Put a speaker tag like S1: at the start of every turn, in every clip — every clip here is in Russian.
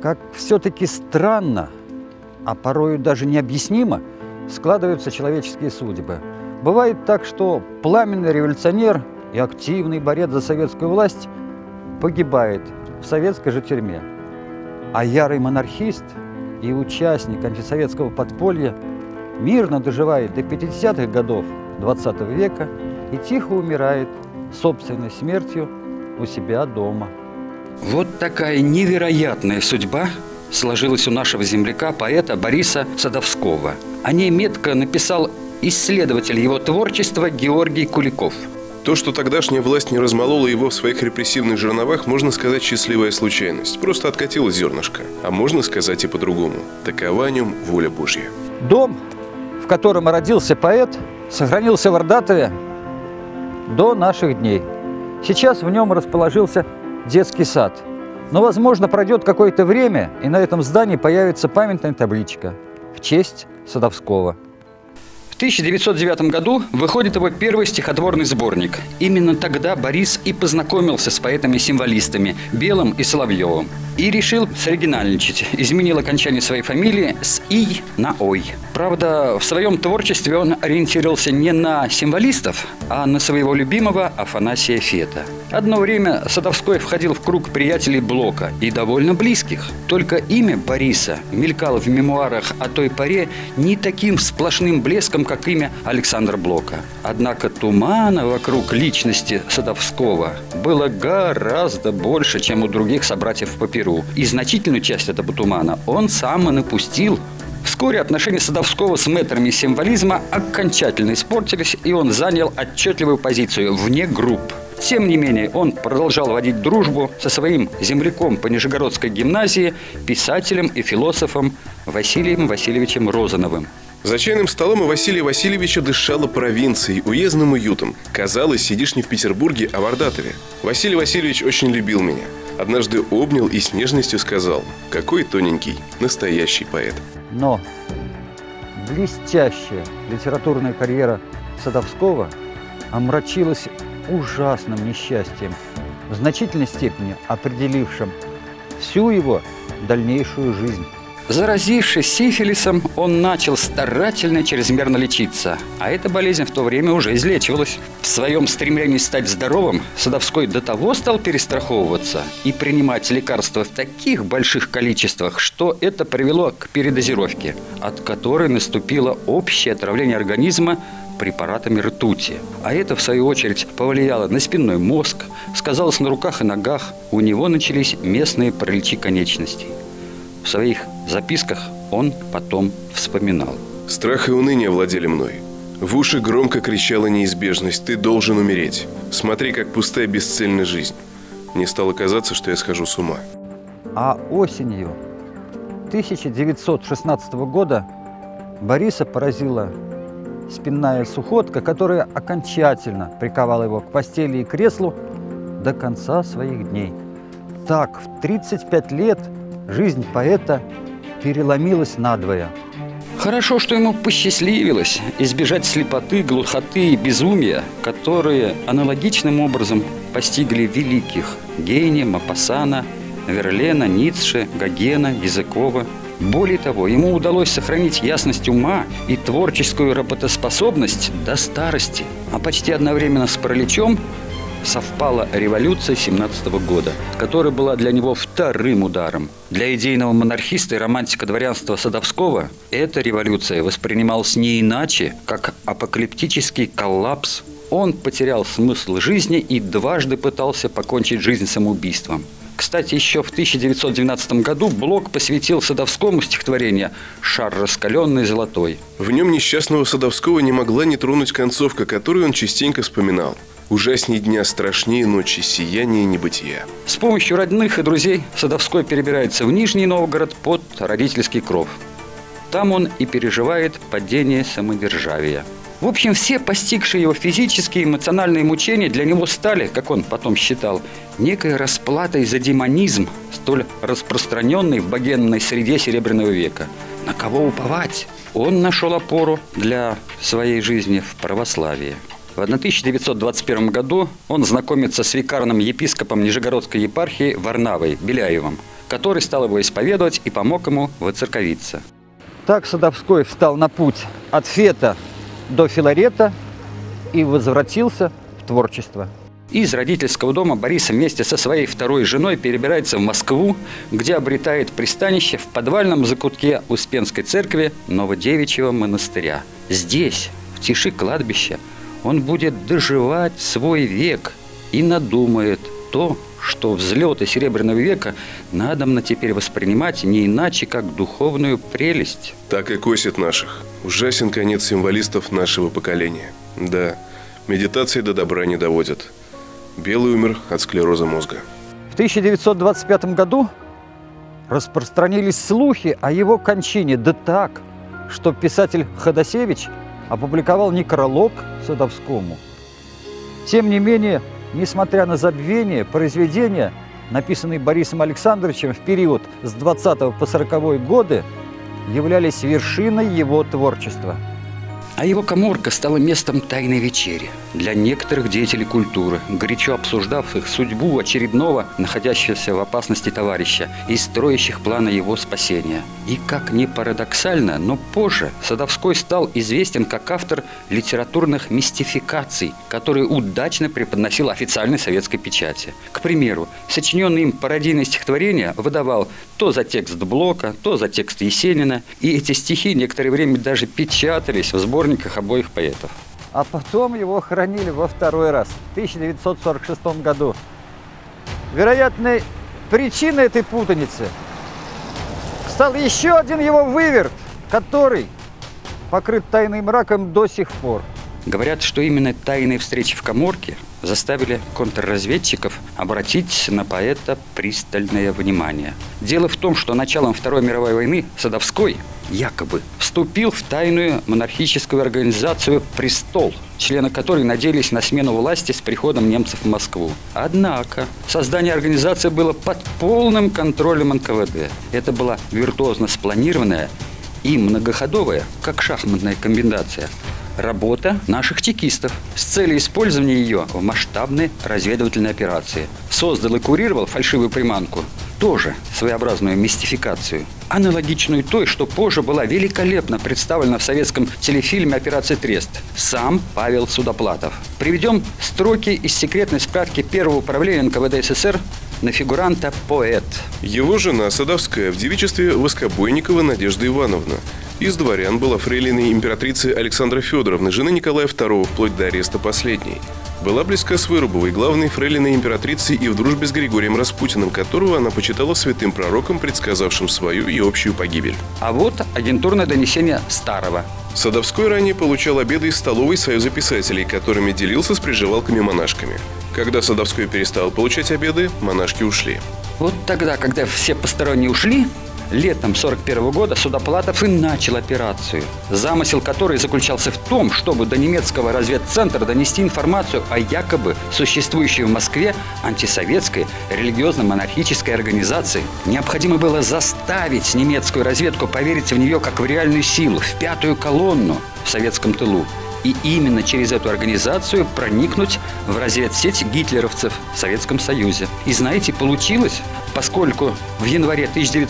S1: Как все-таки странно, а порою даже необъяснимо, складываются человеческие судьбы. Бывает так, что пламенный революционер и активный борец за советскую власть погибает в советской же тюрьме, а ярый монархист и участник антисоветского подполья мирно доживает до 50-х годов XX века и тихо умирает собственной смертью у себя дома.
S2: Вот такая невероятная судьба сложилась у нашего земляка, поэта Бориса Садовского. О ней метко написал исследователь его творчества Георгий Куликов.
S3: То, что тогдашняя власть не размолола его в своих репрессивных жерновах, можно сказать, счастливая случайность. Просто откатила зернышко. А можно сказать и по-другому. Такова о нем воля Божья.
S1: Дом, в котором родился поэт, сохранился в Ордатове до наших дней. Сейчас в нем расположился детский сад. Но, возможно, пройдет какое-то время, и на этом здании появится памятная табличка в честь Садовского.
S2: В 1909 году выходит его первый стихотворный сборник. Именно тогда Борис и познакомился с поэтами-символистами Белым и Соловьевым. И решил соригинальничать. Изменил окончание своей фамилии с «и» на «ой». Правда, в своем творчестве он ориентировался не на символистов, а на своего любимого Афанасия Фета. Одно время Садовской входил в круг приятелей Блока и довольно близких. Только имя Бориса мелькало в мемуарах о той поре не таким сплошным блеском, как имя Александра Блока. Однако тумана вокруг личности Садовского было гораздо больше, чем у других собратьев по перу. И значительную часть этого тумана он сам и напустил. Вскоре отношения Садовского с мэтрами символизма окончательно испортились, и он занял отчетливую позицию вне групп. Тем не менее, он продолжал водить дружбу со своим земляком по Нижегородской гимназии, писателем и философом Василием Васильевичем Розановым.
S3: За чайным столом у Василия Васильевича дышало провинцией, уездным уютом. Казалось, сидишь не в Петербурге, а в Ордатове. Василий Васильевич очень любил меня. Однажды обнял и с нежностью сказал: «Какой тоненький, настоящий поэт».
S1: Но блестящая литературная карьера Садовского омрачилась ужасным несчастьем, в значительной степени определившим всю его дальнейшую жизнь.
S2: Заразившись сифилисом, он начал старательно чрезмерно лечиться, а эта болезнь в то время уже излечивалась. В своем стремлении стать здоровым Садовской до того стал перестраховываться и принимать лекарства в таких больших количествах, что это привело к передозировке, от которой наступило общее отравление организма препаратами ртути. А это, в свою очередь, повлияло на спинной мозг, сказалось на руках и ногах. У него начались местные параличи конечностей. В своих записках он потом вспоминал:
S3: «Страх и уныние владели мной. В уши громко кричала неизбежность: ты должен умереть. Смотри, как пустая бесцельная жизнь. Мне стало казаться, что я схожу с ума».
S1: А осенью 1916 года Бориса поразила спинная сухотка, которая окончательно приковала его к постели и креслу до конца своих дней. Так, в 35 лет жизнь поэта переломилась надвое.
S2: Хорошо, что ему посчастливилось избежать слепоты, глухоты и безумия, которые аналогичным образом постигли великих – Гейне, Мопассана, Верлена, Ницше, Гогена, Языкова. Более того, ему удалось сохранить ясность ума и творческую работоспособность до старости. А почти одновременно с параличом совпала революция 17 года, которая была для него вторым ударом. Для идейного монархиста и романтика дворянства Садовского эта революция воспринималась не иначе, как апокалиптический коллапс. Он потерял смысл жизни и дважды пытался покончить жизнь самоубийством. Кстати, еще в 1912 году Блок посвятил Садовскому стихотворение «Шар раскаленный золотой».
S3: В нем несчастного Садовского не могла не тронуть концовка, которую он частенько вспоминал: «Ужасней дня, страшнее ночи, сияние небытия».
S2: С помощью родных и друзей Садовской перебирается в Нижний Новгород под родительский кров. Там он и переживает падение самодержавия. В общем, все постигшие его физические и эмоциональные мучения для него стали, как он потом считал, некой расплатой за демонизм, столь распространенный в богемной среде Серебряного века. На кого уповать? Он нашел опору для своей жизни в православии. В 1921 году он знакомится с викарным епископом Нижегородской епархии Варнавой Беляевым, который стал его исповедовать и помог ему воцерковиться.
S1: Так Садовской встал на путь от Фета до Филарета и возвратился в творчество.
S2: Из родительского дома Борис вместе со своей второй женой перебирается в Москву, где обретает пристанище в подвальном закутке Успенской церкви Новодевичьего монастыря. Здесь, в тиши кладбища, он будет доживать свой век и надумает то, что взлеты Серебряного века надобно теперь воспринимать не иначе, как духовную прелесть.
S3: Так и косит наших. Ужасен конец символистов нашего поколения. Да, медитации до добра не доводят. Белый умер от склероза мозга.
S1: В 1925 году распространились слухи о его кончине, да так, что писатель Ходосевич опубликовал некролог Садовскому. Тем не менее, несмотря на забвение, произведения, написанные Борисом Александровичем в период с 20 по 40 годы, являлись вершиной его творчества.
S2: А его каморка стала местом тайной вечери для некоторых деятелей культуры, горячо обсуждавших судьбу очередного, находящегося в опасности товарища и строящих планы его спасения. И, как ни парадоксально, но позже Садовской стал известен как автор литературных мистификаций, которые удачно преподносил официальной советской печати. К примеру, сочиненные им пародийные стихотворения выдавал то за текст Блока, то за текст Есенина, и эти стихи некоторое время даже печатались в сборниках обоих поэтов.
S1: А потом его хоронили во второй раз, в 1946 году. Вероятной причиной этой путаницы стал еще один его выверт, который покрыт тайным мраком до сих пор.
S2: Говорят, что именно тайные встречи в каморке заставили контрразведчиков обратить на поэта пристальное внимание. Дело в том, что началом Второй мировой войны Садовской якобы вступил в тайную монархическую организацию «Престол», члены которой надеялись на смену власти с приходом немцев в Москву. Однако создание организации было под полным контролем НКВД. Это была виртуозно спланированная и многоходовая, как шахматная комбинация, работа наших чекистов с целью использования ее в масштабной разведывательной операции. Создал и курировал фальшивую приманку, тоже своеобразную мистификацию, аналогичную той, что позже была великолепно представлена в советском телефильме «Операция Трест». Сам Павел Судоплатов. Приведем строки из секретной справки Первого управления НКВД СССР на фигуранта «Поэт».
S3: Его жена Садовская в девичестве Воскобойникова Надежда Ивановна. Из дворян была фрейлиной императрицы Александры Федоровны, жены Николая II, вплоть до ареста последней. Была близка с Вырубовой, главной фрейлиной императрицы, и в дружбе с Григорием Распутиным, которого она почитала святым пророком, предсказавшим свою и общую погибель.
S2: А вот агентурное донесение Старого.
S3: Садовской ранее получал обеды из столовой Союза писателей, которыми делился с приживалками-монашками. Когда Садовской перестал получать обеды, монашки ушли.
S2: Вот тогда, когда все посторонние ушли, летом 1941 года Судоплатов и начал операцию, замысел которой заключался в том, чтобы до немецкого разведцентра донести информацию о якобы существующей в Москве антисоветской религиозно-монархической организации. Необходимо было заставить немецкую разведку поверить в нее как в реальную силу, в пятую колонну в советском тылу. И именно через эту организацию проникнуть в разведсеть гитлеровцев в Советском Союзе. И знаете, получилось, поскольку в январе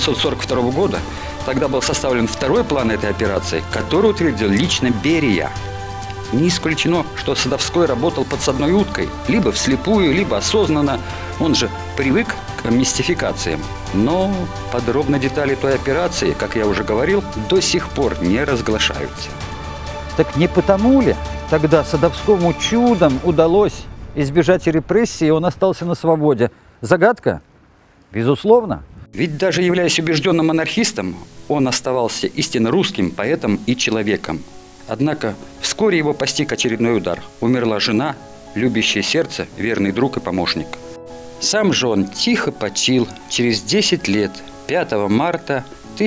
S2: 1942 года тогда был составлен второй план этой операции, который утвердил лично Берия. Не исключено, что Садовской работал подсадной уткой, либо вслепую, либо осознанно. Он же привык к мистификациям. Но подробно детали той операции, как я уже говорил, до сих пор не разглашаются.
S1: Так не потому ли тогда Садовскому чудом удалось избежать репрессий, и он остался на свободе? Загадка? Безусловно.
S2: Ведь даже являясь убежденным монархистом, он оставался истинно русским поэтом и человеком. Однако вскоре его постиг очередной удар. Умерла жена, любящее сердце, верный друг и помощник. Сам же он тихо почил через 10 лет, 5 марта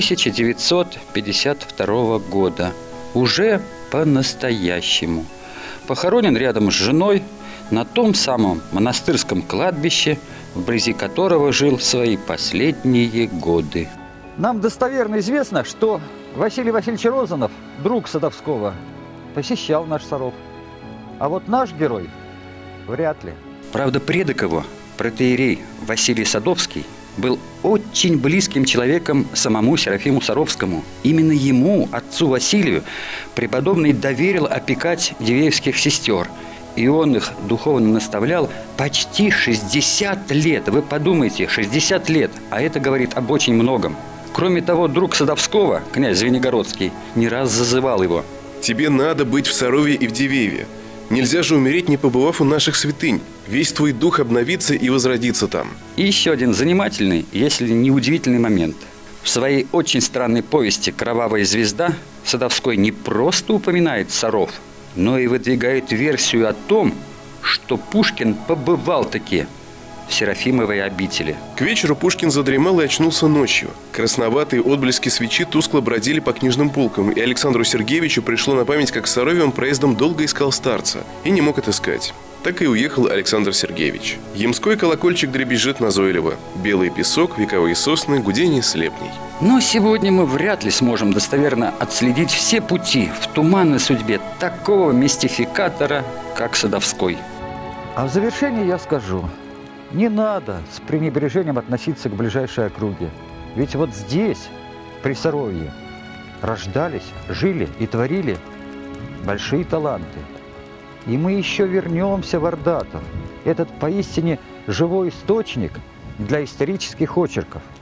S2: 1952 года. Уже по-настоящему. Похоронен рядом с женой на том самом монастырском кладбище, вблизи которого жил свои последние годы.
S1: Нам достоверно известно, что Василий Васильевич Розанов, друг Садовского, посещал наш Саров. А вот наш герой вряд ли.
S2: Правда, предок его, протоиерей Василий Садовский, был очень близким человеком самому Серафиму Саровскому. Именно ему, отцу Василию, преподобный доверил опекать дивеевских сестер. И он их духовно наставлял почти 60 лет. Вы подумайте, 60 лет. А это говорит об очень многом. Кроме того, друг Садовского, князь Звенигородский, не раз зазывал его.
S3: «Тебе надо быть в Сарове и в Дивееве. Нельзя же умереть, не побывав у наших святынь. Весь твой дух обновится и возродится там».
S2: И еще один занимательный, если не удивительный момент. В своей очень странной повести «Кровавая звезда» Садовской не просто упоминает Саров, но и выдвигает версию о том, что Пушкин побывал-таки в Серафимовой обители.
S3: К вечеру Пушкин задремал и очнулся ночью. Красноватые отблески свечи тускло бродили по книжным полкам, и Александру Сергеевичу пришло на память, как в Сарове он проездом долго искал старца и не мог отыскать. Так и уехал Александр Сергеевич. Ямской колокольчик дребезжит назойливо. Белый песок, вековые сосны, гудение слепней.
S2: Но сегодня мы вряд ли сможем достоверно отследить все пути в туманной судьбе такого мистификатора, как Садовской.
S1: А в завершение я скажу, не надо с пренебрежением относиться к ближайшей округе. Ведь вот здесь, при Саровье, рождались, жили и творили большие таланты. И мы еще вернемся в Ордатов, этот поистине живой источник для исторических очерков.